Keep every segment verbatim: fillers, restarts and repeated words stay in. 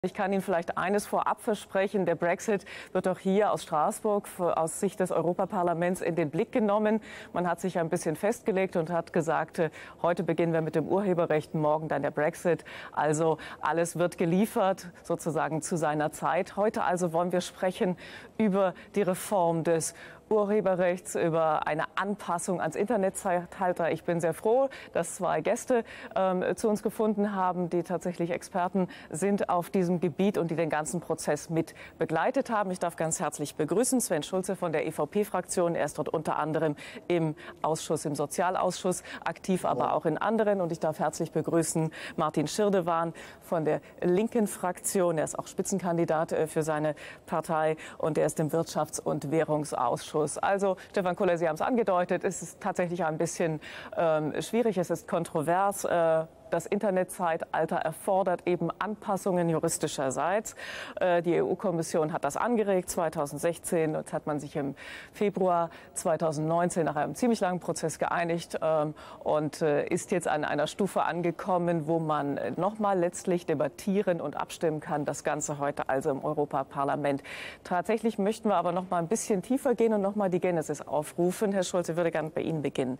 Ich kann Ihnen vielleicht eines vorab versprechen. Der Brexit wird auch hier aus Straßburg aus Sicht des Europaparlaments in den Blick genommen. Man hat sich ein bisschen festgelegt und hat gesagt, heute beginnen wir mit dem Urheberrecht, morgen dann der Brexit. Also alles wird geliefert, sozusagen zu seiner Zeit. Heute also wollen wir sprechen über die Reform des Urheberrechts, über eine Anpassung ans Internetzeitalter. Ich bin sehr froh, dass zwei Gäste ähm, zu uns gefunden haben, die tatsächlich Experten sind auf diesem Gebiet und die den ganzen Prozess mit begleitet haben. Ich darf ganz herzlich begrüßen Sven Schulze von der E V P-Fraktion. Er ist dort unter anderem im Ausschuss, im Sozialausschuss aktiv, aber auch in anderen. Und ich darf herzlich begrüßen Martin Schirdewan von der linken Fraktion. Er ist auch Spitzenkandidat für seine Partei und er ist im Wirtschafts- und Währungsausschuss. Also, Stefan Kuller, Sie haben es angedeutet, es ist tatsächlich ein bisschen ähm, schwierig, es ist kontrovers. Äh, Das Internetzeitalter erfordert eben Anpassungen juristischerseits. Die E U-Kommission hat das angeregt zweitausendsechzehn. Jetzt hat man sich im Februar zweitausendneunzehn nach einem ziemlich langen Prozess geeinigt und ist jetzt an einer Stufe angekommen, wo man nochmal letztlich debattieren und abstimmen kann. Das Ganze heute also im Europaparlament. Tatsächlich möchten wir aber noch mal ein bisschen tiefer gehen und noch mal die Genesis aufrufen. Herr Schulze, ich würde gerne bei Ihnen beginnen.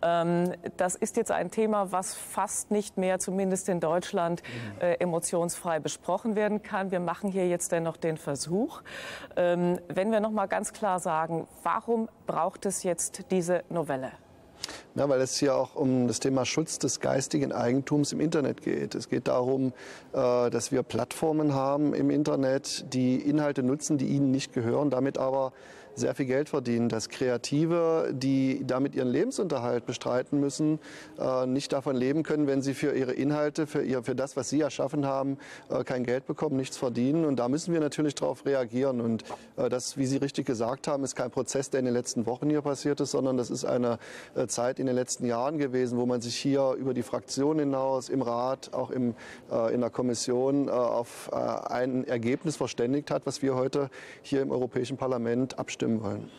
Das ist jetzt ein Thema, was fast nicht mehr, zumindest in Deutschland, äh, emotionsfrei besprochen werden kann. Wir machen hier jetzt dennoch den Versuch. Ähm, wenn wir noch mal ganz klar sagen, warum braucht es jetzt diese Novelle? Ja, weil es hier auch um das Thema Schutz des geistigen Eigentums im Internet geht. Es geht darum, äh, dass wir Plattformen haben im Internet, die Inhalte nutzen, die ihnen nicht gehören, damit aber sehr viel Geld verdienen, dass Kreative, die damit ihren Lebensunterhalt bestreiten müssen, äh, nicht davon leben können, wenn sie für ihre Inhalte, für, ihr, für das, was sie erschaffen haben, äh, kein Geld bekommen, nichts verdienen. Und da müssen wir natürlich darauf reagieren. Und äh, das, wie Sie richtig gesagt haben, ist kein Prozess, der in den letzten Wochen hier passiert ist, sondern das ist eine äh, Zeit in den letzten Jahren gewesen, wo man sich hier über die Fraktion hinaus, im Rat, auch im, äh, in der Kommission äh, auf äh, ein Ergebnis verständigt hat, was wir heute hier im Europäischen Parlament abstimmen wollen.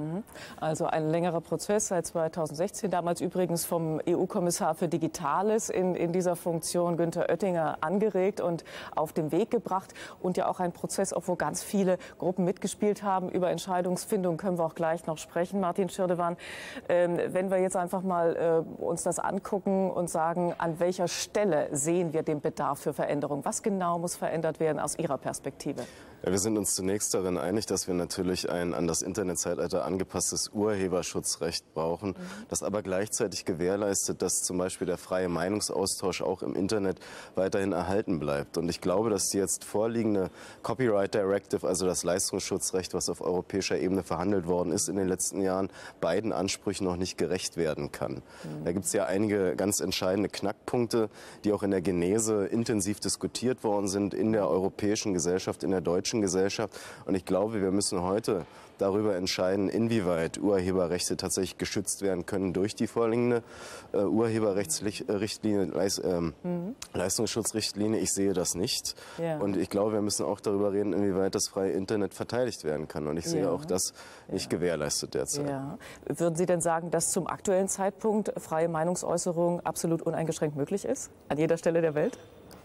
Also ein längerer Prozess seit zweitausendsechzehn, damals übrigens vom E U-Kommissar für Digitales in, in dieser Funktion Günther Oettinger angeregt und auf den Weg gebracht und ja auch ein Prozess, wo ganz viele Gruppen mitgespielt haben. Über Entscheidungsfindung können wir auch gleich noch sprechen, Martin Schirdewan. Ähm, wenn wir jetzt einfach mal äh, uns das angucken und sagen, an welcher Stelle sehen wir den Bedarf für Veränderung? Was genau muss verändert werden aus Ihrer Perspektive? Ja, wir sind uns zunächst darin einig, dass wir natürlich ein an das Internetzeitalter angepasstes Urheberschutzrecht brauchen, mhm. das aber gleichzeitig gewährleistet, dass zum Beispiel der freie Meinungsaustausch auch im Internet weiterhin erhalten bleibt. Und ich glaube, dass die jetzt vorliegende Copyright Directive, also das Leistungsschutzrecht, was auf europäischer Ebene verhandelt worden ist in den letzten Jahren, beiden Ansprüchen noch nicht gerecht werden kann. Mhm. Da gibt es ja einige ganz entscheidende Knackpunkte, die auch in der Genese intensiv diskutiert worden sind in der europäischen Gesellschaft, in der deutschen Gesellschaft. Und ich glaube, wir müssen heute darüber entscheiden, inwieweit Urheberrechte tatsächlich geschützt werden können durch die vorliegende äh, Urheberrechtsrichtlinie, Leis, äh, mhm. Leistungsschutzrichtlinie. Ich sehe das nicht. Ja. Und ich glaube, wir müssen auch darüber reden, inwieweit das freie Internet verteidigt werden kann. Und ich sehe ja. auch das nicht ja. gewährleistet derzeit. Ja. Würden Sie denn sagen, dass zum aktuellen Zeitpunkt freie Meinungsäußerung absolut uneingeschränkt möglich ist? An jeder Stelle der Welt?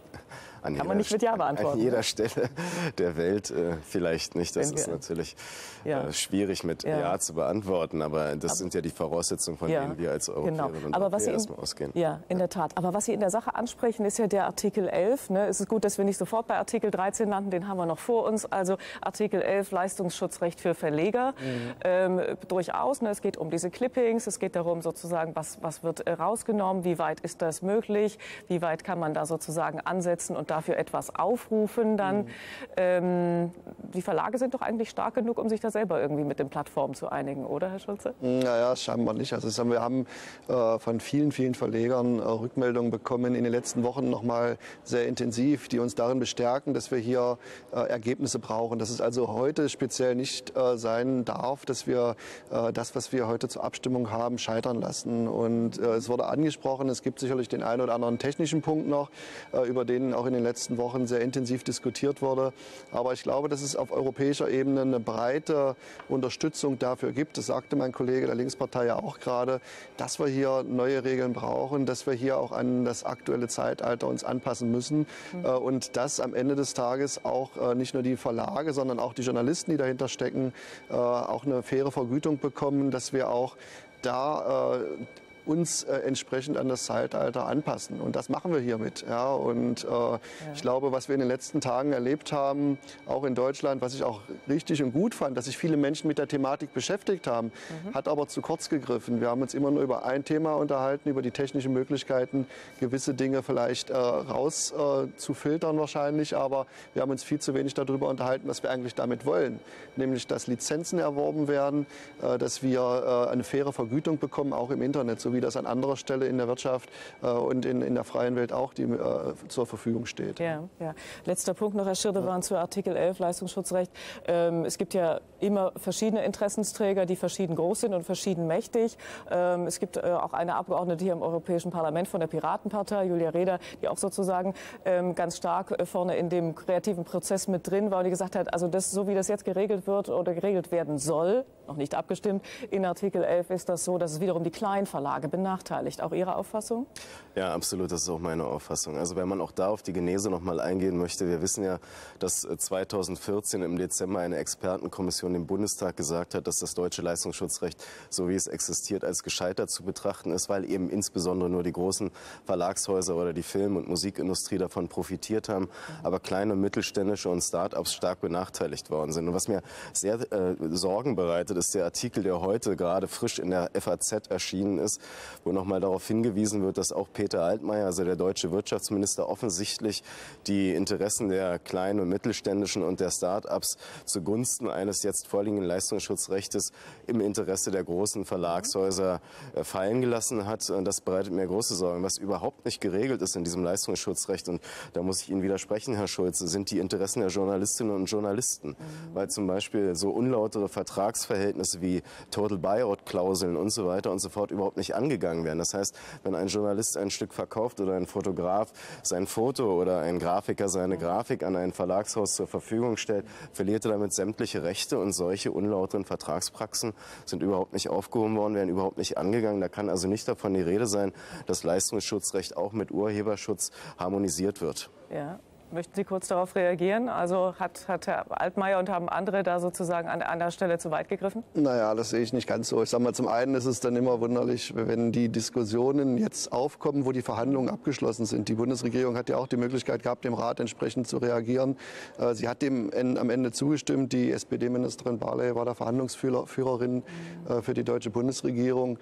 An Kann man nicht mit Ja beantworten. An jeder Stelle der Welt äh, vielleicht nicht. Das ist natürlich ja. äh, schwierig mit ja. ja zu beantworten. Aber das aber, sind ja die Voraussetzungen, von ja, denen wir als Europäerinnen genau. und aber Europäer was Sie in, erstmal ausgehen. Ja, in der Tat. Aber was Sie in der Sache ansprechen, ist ja der Artikel elf. Ne? Es ist gut, dass wir nicht sofort bei Artikel dreizehn landen. Den haben wir noch vor uns. Also Artikel elf, Leistungsschutzrecht für Verleger. Mhm. Ähm, durchaus. Ne? Es geht um diese Clippings. Es geht darum, sozusagen, was, was wird rausgenommen. Wie weit ist das möglich? Wie weit kann man da sozusagen ansetzen und dafür etwas aufrufen, dann mhm. ähm, die Verlage sind doch eigentlich stark genug, um sich da selber irgendwie mit den Plattformen zu einigen, oder, Herr Schulze? Naja, scheinbar nicht. Also wir haben äh, von vielen, vielen Verlegern äh, Rückmeldungen bekommen in den letzten Wochen noch mal sehr intensiv, die uns darin bestärken, dass wir hier äh, Ergebnisse brauchen. Dass es also heute speziell nicht äh, sein darf, dass wir äh, das, was wir heute zur Abstimmung haben, scheitern lassen. Und äh, es wurde angesprochen, es gibt sicherlich den einen oder anderen technischen Punkt noch, äh, über den auch in den letzten Wochen sehr intensiv diskutiert wurde. Aber ich glaube, dass es auf europäischer Ebene eine breite Unterstützung dafür gibt. Das sagte mein Kollege der Linkspartei ja auch gerade, dass wir hier neue Regeln brauchen, dass wir hier auch an das aktuelle Zeitalter uns anpassen müssen. Mhm. Und dass am Ende des Tages auch nicht nur die Verlage, sondern auch die Journalisten, die dahinter stecken, auch eine faire Vergütung bekommen, dass wir auch da äh, uns äh, entsprechend an das Zeitalter anpassen. Und das machen wir hiermit. Ja? Und äh, ja. ich glaube, was wir in den letzten Tagen erlebt haben, auch in Deutschland, was ich auch richtig und gut fand, dass sich viele Menschen mit der Thematik beschäftigt haben, mhm. hat aber zu kurz gegriffen. Wir haben uns immer nur über ein Thema unterhalten, über die technischen Möglichkeiten, gewisse Dinge vielleicht äh, raus äh, zu filtern wahrscheinlich, aber wir haben uns viel zu wenig darüber unterhalten, was wir eigentlich damit wollen. Nämlich, dass Lizenzen erworben werden, äh, dass wir äh, eine faire Vergütung bekommen, auch im Internet, so wie das an anderer Stelle in der Wirtschaft äh, und in, in der freien Welt auch die, äh, zur Verfügung steht. Ja, ja. Letzter Punkt noch, Herr Schirdewan, ja. zu Artikel elf Leistungsschutzrecht. Ähm, es gibt ja immer verschiedene Interessensträger, die verschieden groß sind und verschieden mächtig. Ähm, es gibt äh, auch eine Abgeordnete hier im Europäischen Parlament von der Piratenpartei, Julia Reda, die auch sozusagen ähm, ganz stark äh, vorne in dem kreativen Prozess mit drin war und die gesagt hat, also das, so wie das jetzt geregelt wird oder geregelt werden soll, noch nicht abgestimmt, in Artikel elf ist das so, dass es wiederum die Kleinverlage benachteiligt. Auch Ihre Auffassung? Ja, absolut, das ist auch meine Auffassung. Also wenn man auch da auf die Genese noch mal eingehen möchte, wir wissen ja, dass zweitausendvierzehn im Dezember eine Expertenkommission im Bundestag gesagt hat, dass das deutsche Leistungsschutzrecht, so wie es existiert, als gescheitert zu betrachten ist, weil eben insbesondere nur die großen Verlagshäuser oder die Film- und Musikindustrie davon profitiert haben, aber kleine und mittelständische und Start-ups stark benachteiligt worden sind. Und was mir sehr äh, Sorgen bereitet, ist der Artikel, der heute gerade frisch in der F A Z erschienen ist, wo nochmal darauf hingewiesen wird, dass auch Peter Altmaier, also der deutsche Wirtschaftsminister, offensichtlich die Interessen der kleinen und mittelständischen und der Start-ups zugunsten eines jetzt vorliegenden Leistungsschutzrechtes im Interesse der großen Verlagshäuser fallen gelassen hat. Und das bereitet mir große Sorgen. Was überhaupt nicht geregelt ist in diesem Leistungsschutzrecht, und da muss ich Ihnen widersprechen, Herr Schulze, sind die Interessen der Journalistinnen und Journalisten. Mhm. Weil zum Beispiel so unlautere Vertragsverhältnisse wie Total Buyout-Klauseln und so weiter und so fort überhaupt nicht angegangen werden. Das heißt, wenn ein Journalist ein Stück verkauft oder ein Fotograf sein Foto oder ein Grafiker seine Grafik an ein Verlagshaus zur Verfügung stellt, verliert er damit sämtliche Rechte, und solche unlauteren Vertragspraxen sind überhaupt nicht aufgehoben worden, werden überhaupt nicht angegangen. Da kann also nicht davon die Rede sein, dass Leistungsschutzrecht auch mit Urheberschutz harmonisiert wird. Ja. Möchten Sie kurz darauf reagieren? Also hat, hat Herr Altmaier und haben andere da sozusagen an einer Stelle zu weit gegriffen? Naja, das sehe ich nicht ganz so. Ich sage mal, zum einen ist es dann immer wunderlich, wenn die Diskussionen jetzt aufkommen, wo die Verhandlungen abgeschlossen sind. Die Bundesregierung hat ja auch die Möglichkeit gehabt, dem Rat entsprechend zu reagieren. Sie hat dem am Ende zugestimmt. Die S P D-Ministerin Barley war da Verhandlungsführerin mhm. für die deutsche Bundesregierung.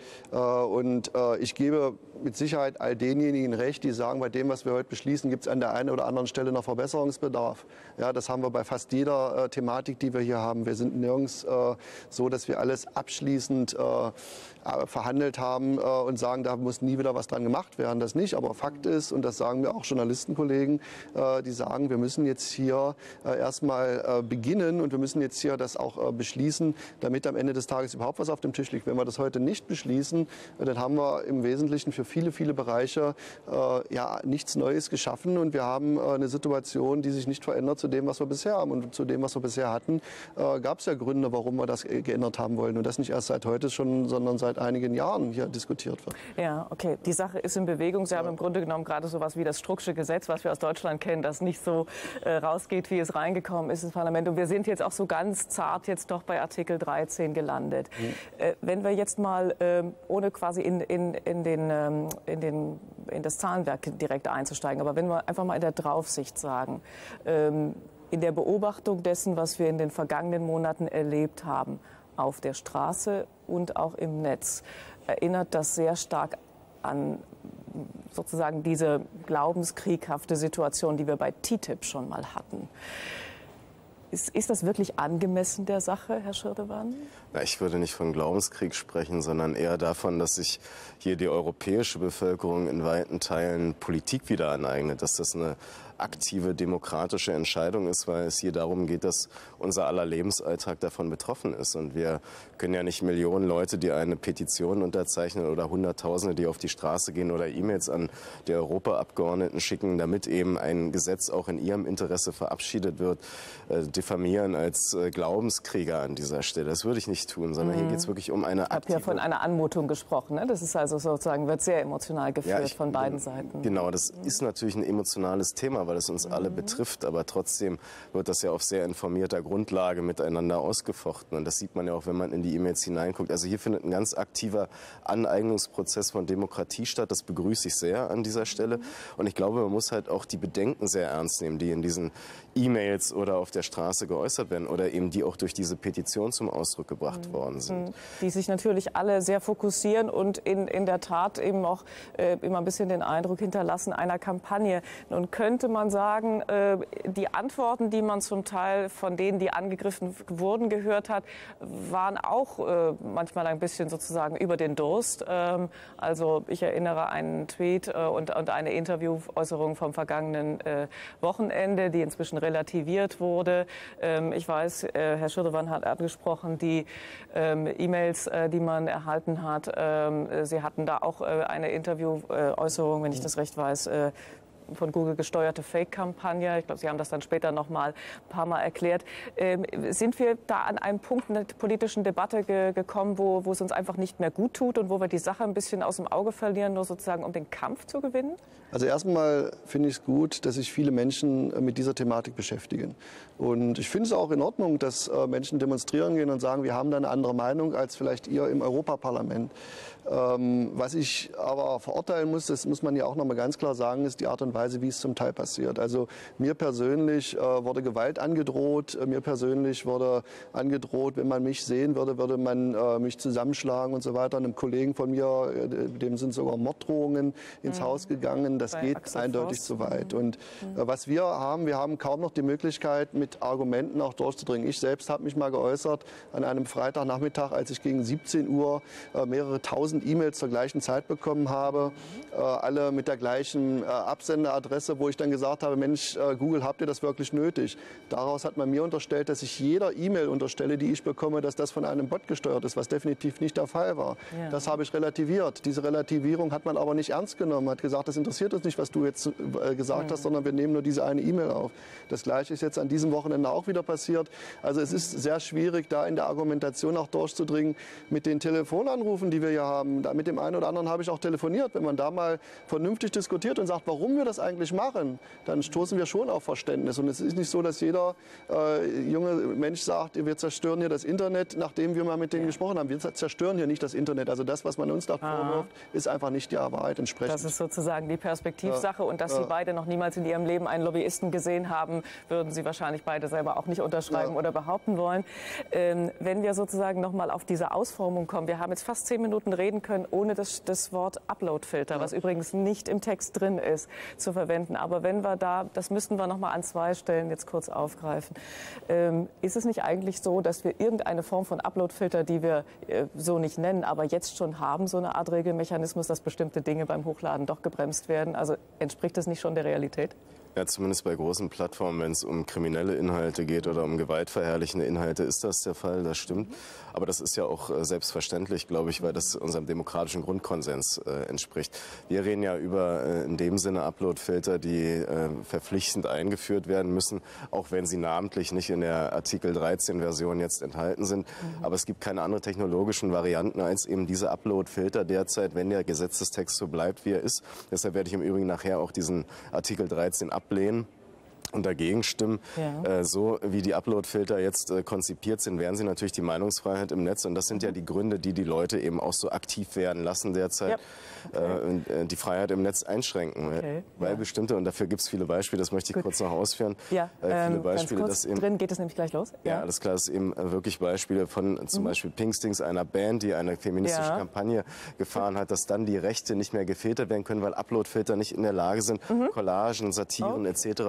Und ich gebe mit Sicherheit all denjenigen recht, die sagen, bei dem, was wir heute beschließen, gibt es an der einen oder anderen Stelle noch Verbesserungsbedarf. Ja, das haben wir bei fast jeder äh, Thematik, die wir hier haben. Wir sind nirgends äh, so, dass wir alles abschließend äh, verhandelt haben äh, und sagen, da muss nie wieder was dran gemacht werden. Das nicht. Aber Fakt ist, und das sagen mir auch Journalistenkollegen, äh, die sagen, wir müssen jetzt hier äh, erstmal äh, beginnen und wir müssen jetzt hier das auch äh, beschließen, damit am Ende des Tages überhaupt was auf dem Tisch liegt. Wenn wir das heute nicht beschließen, äh, dann haben wir im Wesentlichen für viele, viele Bereiche äh, ja, nichts Neues geschaffen, und wir haben äh, eine Situation, die sich nicht verändert zu dem, was wir bisher haben. Und zu dem, was wir bisher hatten, äh, gab es ja Gründe, warum wir das geändert haben wollen. Und das nicht erst seit heute schon, sondern seit einigen Jahren hier diskutiert wird. Ja, okay. Die Sache ist in Bewegung. Sie ja. haben im Grunde genommen gerade so etwas wie das Strucksche Gesetz, was wir aus Deutschland kennen, das nicht so äh, rausgeht, wie es reingekommen ist ins Parlament. Und wir sind jetzt auch so ganz zart jetzt doch bei Artikel dreizehn gelandet. Mhm. Äh, wenn wir jetzt mal, äh, ohne quasi in, in, in, den, ähm, in, den, in das Zahlenwerk direkt einzusteigen, aber wenn wir einfach mal in der Draufsicht sagen, ähm, in der Beobachtung dessen, was wir in den vergangenen Monaten erlebt haben, auf der Straße und auch im Netz, erinnert das sehr stark an sozusagen diese glaubenskrieghafte Situation, die wir bei T T I P schon mal hatten. Ist, ist das wirklich angemessen der Sache, Herr Schirdewan? Na, ich würde nicht von Glaubenskrieg sprechen, sondern eher davon, dass sich hier die europäische Bevölkerung in weiten Teilen Politik wieder aneignet, dass das eine aktive demokratische Entscheidung ist, weil es hier darum geht, dass unser aller Lebensalltag davon betroffen ist. Und wir können ja nicht Millionen Leute, die eine Petition unterzeichnen oder Hunderttausende, die auf die Straße gehen oder E-Mails an die Europaabgeordneten schicken, damit eben ein Gesetz auch in ihrem Interesse verabschiedet wird, äh, diffamieren als äh, Glaubenskrieger an dieser Stelle. Das würde ich nicht tun, sondern mhm. hier geht es wirklich um eine aktive... Ich habe ja von einer Anmutung gesprochen. Ne? Das ist also sozusagen, wird sehr emotional geführt ja, ich, von beiden Seiten. Genau, das mhm. ist natürlich ein emotionales Thema, weil es uns mhm. alle betrifft. Aber trotzdem wird das ja auf sehr informierter Grundlage miteinander ausgefochten. Und das sieht man ja auch, wenn man in die E-Mails hineinguckt. Also hier findet ein ganz aktiver Aneignungsprozess von Demokratie statt. Das begrüße ich sehr an dieser Stelle. Und ich glaube, man muss halt auch die Bedenken sehr ernst nehmen, die in diesen E-Mails oder auf der Straße geäußert werden oder eben die auch durch diese Petition zum Ausdruck gebracht mhm. worden sind. Die sich natürlich alle sehr fokussieren und in, in der Tat eben auch äh, immer ein bisschen den Eindruck hinterlassen einer Kampagne. Nun könnte man sagen, äh, die Antworten, die man zum Teil von denen, die angegriffen wurden, gehört hat, waren auch äh, manchmal ein bisschen sozusagen über den Durst. Ähm, also ich erinnere einen Tweet äh, und, und eine Interviewäußerung vom vergangenen äh, Wochenende, die inzwischen relativiert wurde. Ähm, ich weiß, äh, Herr Schirdewan hat angesprochen, die ähm, E-Mails, äh, die man erhalten hat. Ähm, Sie hatten da auch äh, eine Interviewäußerung, wenn ich das recht weiß, äh, von Google gesteuerte Fake-Kampagne. Ich glaube, Sie haben das dann später noch mal ein paar Mal erklärt. Ähm, sind wir da an einem Punkt in der politischen Debatte ge gekommen, wo, wo es uns einfach nicht mehr gut tut und wo wir die Sache ein bisschen aus dem Auge verlieren, nur sozusagen um den Kampf zu gewinnen? Also erstmal finde ich es gut, dass sich viele Menschen mit dieser Thematik beschäftigen. Und ich finde es auch in Ordnung, dass äh, Menschen demonstrieren gehen und sagen, wir haben da eine andere Meinung als vielleicht ihr im Europaparlament. Ähm, was ich aber verurteilen muss, das muss man ja auch noch mal ganz klar sagen, ist die Art und Weise, wie es zum Teil passiert. Also mir persönlich äh, wurde Gewalt angedroht, mir persönlich wurde angedroht, wenn man mich sehen würde, würde man äh, mich zusammenschlagen und so weiter. Einem Kollegen von mir, äh, dem sind sogar Morddrohungen ins mhm. Haus gegangen. Das Bei geht Axel eindeutig Forst. zu weit. Mhm. Und äh, was wir haben, wir haben kaum noch die Möglichkeit, mit Argumenten auch durchzudringen. Ich selbst habe mich mal geäußert an einem Freitagnachmittag, als ich gegen siebzehn Uhr äh, mehrere tausend E-Mails zur gleichen Zeit bekommen habe, äh, alle mit der gleichen äh, Absenderadresse, wo ich dann gesagt habe, Mensch, äh, Google, habt ihr das wirklich nötig? Daraus hat man mir unterstellt, dass ich jeder E-Mail unterstelle, die ich bekomme, dass das von einem Bot gesteuert ist, was definitiv nicht der Fall war. Ja. Das habe ich relativiert. Diese Relativierung hat man aber nicht ernst genommen, hat gesagt, das interessiert uns nicht, was du jetzt äh, gesagt mhm. hast, sondern wir nehmen nur diese eine E-Mail auf. Das Gleiche ist jetzt an diesem Wochenende auch wieder passiert. Also es ist sehr schwierig, da in der Argumentation auch durchzudringen mit den Telefonanrufen, die wir hier haben. Da mit dem einen oder anderen habe ich auch telefoniert. Wenn man da mal vernünftig diskutiert und sagt, warum wir das eigentlich machen, dann stoßen wir schon auf Verständnis. Und es ist nicht so, dass jeder äh, junge Mensch sagt, wir zerstören hier das Internet, nachdem wir mal mit denen ja. gesprochen haben. Wir zerstören hier nicht das Internet. Also das, was man uns da vorwirft, ist einfach nicht die Wahrheit entsprechend. Das ist sozusagen die Perspektivsache. Ja. Und dass ja. Sie beide noch niemals in Ihrem Leben einen Lobbyisten gesehen haben, würden Sie wahrscheinlich beide selber auch nicht unterschreiben ja. oder behaupten wollen. Ähm, wenn wir sozusagen noch mal auf diese Ausformung kommen. Wir haben jetzt fast zehn Minuten reden können, ohne das, das Wort Uploadfilter, ja. was übrigens nicht im Text drin ist, zu verwenden. Aber wenn wir da, das müssten wir noch mal an zwei Stellen jetzt kurz aufgreifen. Ähm, ist es nicht eigentlich so, dass wir irgendeine Form von Uploadfilter, die wir äh, so nicht nennen, aber jetzt schon haben, so eine Art Regelmechanismus, dass bestimmte Dinge beim Hochladen doch gebremst werden? Also entspricht das nicht schon der Realität? Ja, zumindest bei großen Plattformen, wenn es um kriminelle Inhalte geht oder um gewaltverherrlichende Inhalte, ist das der Fall, das stimmt. Aber das ist ja auch äh, selbstverständlich, glaube ich, weil das unserem demokratischen Grundkonsens äh, entspricht. Wir reden ja über äh, in dem Sinne Uploadfilter, die äh, verpflichtend eingeführt werden müssen, auch wenn sie namentlich nicht in der Artikel dreizehn Version jetzt enthalten sind. Mhm. Aber es gibt keine anderen technologischen Varianten als eben diese Uploadfilter derzeit, wenn der Gesetzestext so bleibt, wie er ist. Deshalb werde ich im Übrigen nachher auch diesen Artikel dreizehn ablehnen und dagegen stimmen. Ja. Äh, so wie die Uploadfilter jetzt äh, konzipiert sind, wären sie natürlich die Meinungsfreiheit im Netz. Und das sind ja die Gründe, die die Leute eben auch so aktiv werden lassen derzeit, ja. okay. äh, die Freiheit im Netz einschränken. Okay. Weil ja. bestimmte, und dafür gibt es viele Beispiele, das möchte ich Gut. kurz noch ausführen. Ja. Äh, viele ähm, Beispiele, ganz kurz dass eben, drin geht es nämlich gleich los. Ja, ja alles klar, es eben wirklich Beispiele von zum mhm. Beispiel Pinkstings, einer Band, die eine feministische ja. Kampagne gefahren hat, dass dann die Rechte nicht mehr gefiltert werden können, weil Uploadfilter nicht in der Lage sind, mhm. Collagen, Satiren oh. et cetera zu unterscheiden.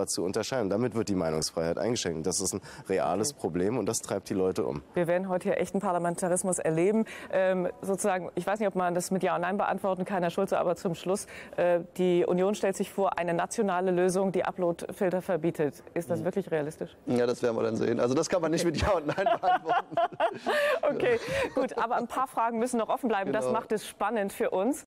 erscheinen. Damit wird die Meinungsfreiheit eingeschränkt. Das ist ein reales okay. Problem und das treibt die Leute um. Wir werden heute hier echten Parlamentarismus erleben. Ähm, sozusagen, ich weiß nicht, ob man das mit Ja und Nein beantworten kann, Herr Schulze, aber zum Schluss, äh, die Union stellt sich vor, eine nationale Lösung, die Uploadfilter verbietet. Ist das mhm. wirklich realistisch? Ja, das werden wir dann sehen. Also das kann man nicht okay. mit Ja und Nein beantworten. Okay, gut, aber ein paar Fragen müssen noch offen bleiben. Genau. Das macht es spannend für uns.